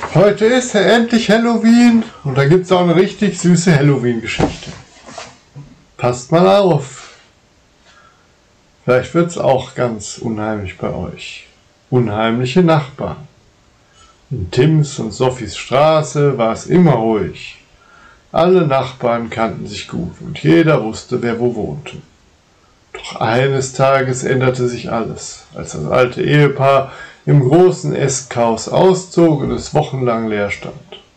Heute ist ja endlich Halloween und da gibt es auch eine richtig süße Halloween-Geschichte. Passt mal auf. Vielleicht wird es auch ganz unheimlich bei euch. Unheimliche Nachbarn. In Tims und Sophies Straße war es immer ruhig. Alle Nachbarn kannten sich gut und jeder wusste, wer wo wohnte. Doch eines Tages änderte sich alles, als das alte Ehepaar im großen Esshaus auszog und es wochenlang leer stand.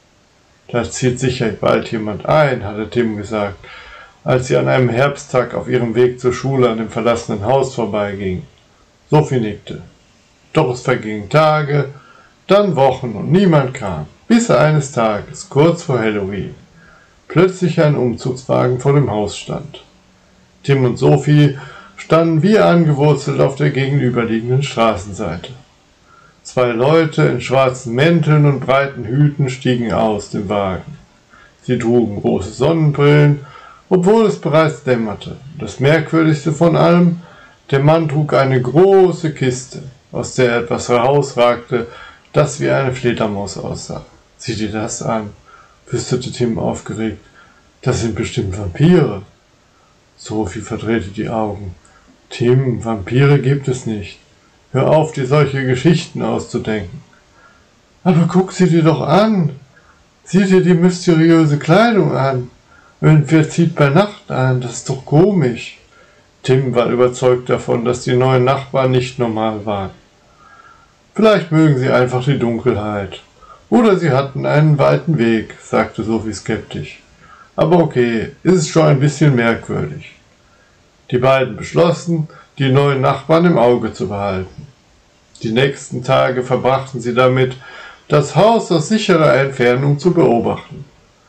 Da zieht sicher bald jemand ein, hatte Tim gesagt, als sie an einem Herbsttag auf ihrem Weg zur Schule an dem verlassenen Haus vorbeiging. Sophie nickte. Doch es vergingen Tage, dann Wochen und niemand kam, bis eines Tages, kurz vor Halloween, plötzlich ein Umzugswagen vor dem Haus stand. Tim und Sophie standen wie angewurzelt auf der gegenüberliegenden Straßenseite. Zwei Leute in schwarzen Mänteln und breiten Hüten stiegen aus dem Wagen. Sie trugen große Sonnenbrillen, obwohl es bereits dämmerte. Das Merkwürdigste von allem, der Mann trug eine große Kiste, aus der etwas herausragte, das wie eine Fledermaus aussah. Sieh dir das an, flüsterte Tim aufgeregt. Das sind bestimmt Vampire. Sophie verdrehte die Augen. Tim, Vampire gibt es nicht. Hör auf, dir solche Geschichten auszudenken. Aber guck sie dir doch an. Sieh dir die mysteriöse Kleidung an. Irgendwer zieht bei Nacht ein, das ist doch komisch. Tim war überzeugt davon, dass die neuen Nachbarn nicht normal waren. Vielleicht mögen sie einfach die Dunkelheit. Oder sie hatten einen weiten Weg, sagte Sophie skeptisch. Aber okay, ist es schon ein bisschen merkwürdig. Die beiden beschlossen, die neuen Nachbarn im Auge zu behalten. Die nächsten Tage verbrachten sie damit, das Haus aus sicherer Entfernung zu beobachten.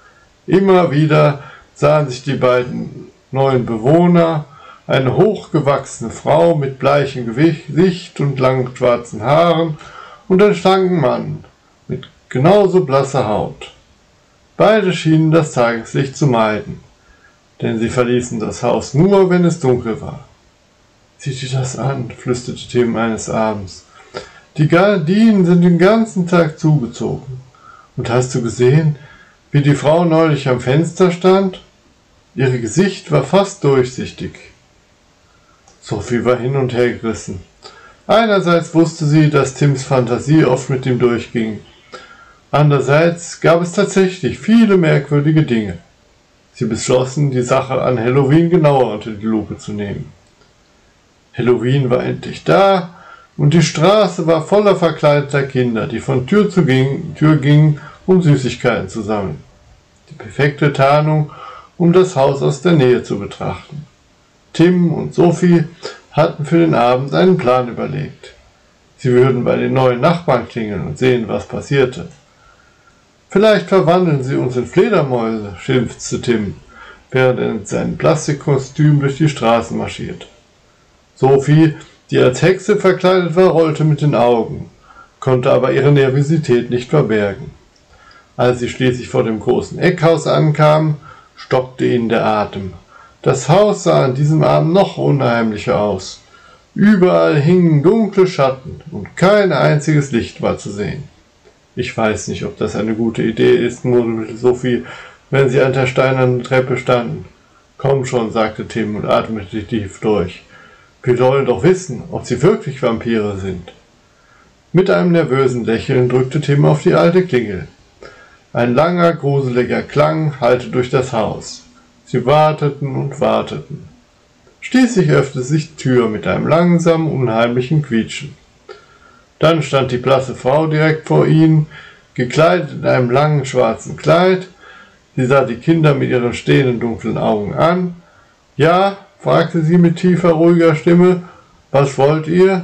Immer wieder sahen sich die beiden neuen Bewohner, eine hochgewachsene Frau mit bleichem Gesicht und langen schwarzen Haaren und einen schlanken Mann mit genauso blasser Haut. Beide schienen das Tageslicht zu meiden, denn sie verließen das Haus nur, wenn es dunkel war. Sieh dir das an, flüsterte Tim eines Abends. Die Gardinen sind den ganzen Tag zugezogen. Und hast du gesehen, wie die Frau neulich am Fenster stand? Ihr Gesicht war fast durchsichtig. Sophie war hin und her gerissen. Einerseits wusste sie, dass Tims Fantasie oft mit ihm durchging. Andererseits gab es tatsächlich viele merkwürdige Dinge. Sie beschlossen, die Sache an Halloween genauer unter die Lupe zu nehmen. Halloween war endlich da und die Straße war voller verkleideter Kinder, die von Tür zu Tür gingen, um Süßigkeiten zu sammeln. Die perfekte Tarnung, um das Haus aus der Nähe zu betrachten. Tim und Sophie hatten für den Abend einen Plan überlegt. Sie würden bei den neuen Nachbarn klingeln und sehen, was passierte. Vielleicht verwandeln sie uns in Fledermäuse, schimpfte Tim, während er in seinem Plastikkostüm durch die Straßen marschierte. Sophie, die als Hexe verkleidet war, rollte mit den Augen, konnte aber ihre Nervosität nicht verbergen. Als sie schließlich vor dem großen Eckhaus ankamen, stockte ihnen der Atem. Das Haus sah an diesem Abend noch unheimlicher aus. Überall hingen dunkle Schatten und kein einziges Licht war zu sehen. Ich weiß nicht, ob das eine gute Idee ist, murmelte Sophie, wenn sie an der steinernen Treppe standen. Komm schon, sagte Tim und atmete tief durch. Wir wollen doch wissen, ob sie wirklich Vampire sind. Mit einem nervösen Lächeln drückte Tim auf die alte Klingel. Ein langer, gruseliger Klang hallte durch das Haus. Sie warteten und warteten. Schließlich öffnete sich die Tür mit einem langsamen, unheimlichen Quietschen. Dann stand die blasse Frau direkt vor ihnen, gekleidet in einem langen schwarzen Kleid. Sie sah die Kinder mit ihren stehenden dunklen Augen an. Ja, fragte sie mit tiefer, ruhiger Stimme. Was wollt ihr?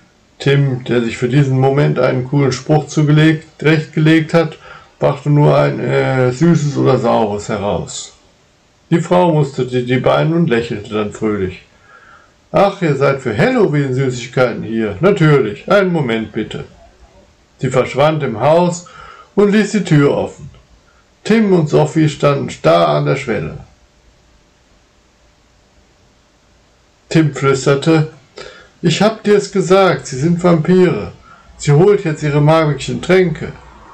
Tim, der sich für diesen Moment einen coolen Spruch zurechtgelegt hat, brachte nur ein Süßes oder Saures heraus. Die Frau musterte die beiden und lächelte dann fröhlich. Ach, ihr seid für Halloween Süßigkeiten hier. Natürlich, einen Moment bitte. Sie verschwand im Haus und ließ die Tür offen. Tim und Sophie standen starr an der Schwelle. Tim flüsterte, ich hab dir's gesagt, sie sind Vampire. Sie holt jetzt ihre magischen Tränke.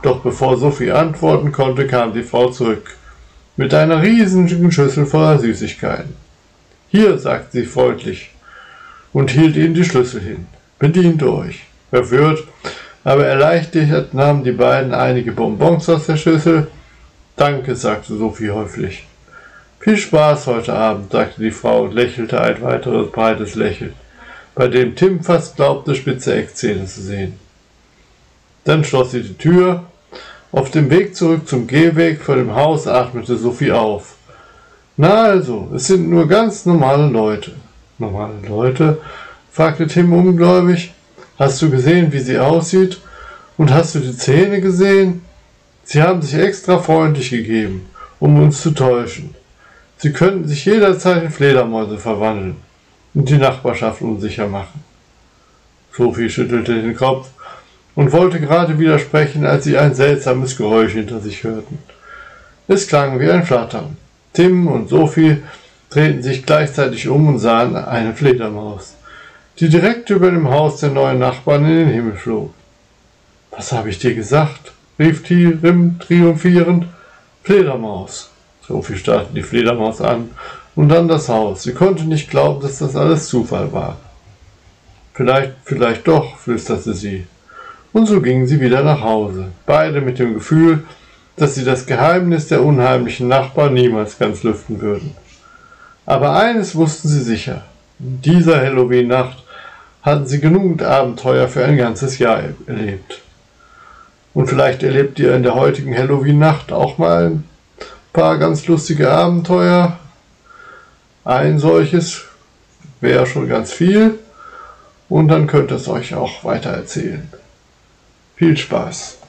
Doch bevor Sophie antworten konnte, kam die Frau zurück, mit einer riesigen Schüssel voller Süßigkeiten. »Hier«, sagte sie freundlich und hielt ihnen die Schlüssel hin. »Bedient euch.« Verwirrt, aber erleichtert nahmen die beiden einige Bonbons aus der Schüssel. »Danke«, sagte Sophie höflich. »Viel Spaß heute Abend«, sagte die Frau und lächelte ein weiteres breites Lächeln, bei dem Tim fast glaubte, spitze Eckzähne zu sehen. Dann schloss sie die Tür. Auf dem Weg zurück zum Gehweg vor dem Haus atmete Sophie auf. »Na also, es sind nur ganz normale Leute.« »Normale Leute?«, fragte Tim ungläubig. »Hast du gesehen, wie sie aussieht? Und hast du die Zähne gesehen? Sie haben sich extra freundlich gegeben, um uns zu täuschen. Sie könnten sich jederzeit in Fledermäuse verwandeln und die Nachbarschaft unsicher machen.« Sophie schüttelte den Kopf und wollte gerade widersprechen, als sie ein seltsames Geräusch hinter sich hörten. Es klang wie ein Flattern. Tim und Sophie drehten sich gleichzeitig um und sahen eine Fledermaus, die direkt über dem Haus der neuen Nachbarn in den Himmel flog. »Was habe ich dir gesagt?«, rief Tim triumphierend. »Fledermaus.« Sophie starrte die Fledermaus an und dann das Haus. Sie konnte nicht glauben, dass das alles Zufall war. Vielleicht doch«, flüsterte sie. Und so gingen sie wieder nach Hause, beide mit dem Gefühl, dass sie das Geheimnis der unheimlichen Nachbarn niemals ganz lüften würden. Aber eines wussten sie sicher: In dieser Halloween-Nacht hatten sie genug Abenteuer für ein ganzes Jahr erlebt. Und vielleicht erlebt ihr in der heutigen Halloween-Nacht auch mal ein paar ganz lustige Abenteuer. Ein solches wäre schon ganz viel und dann könnt ihr es euch auch weiter erzählen. Viel Spaß!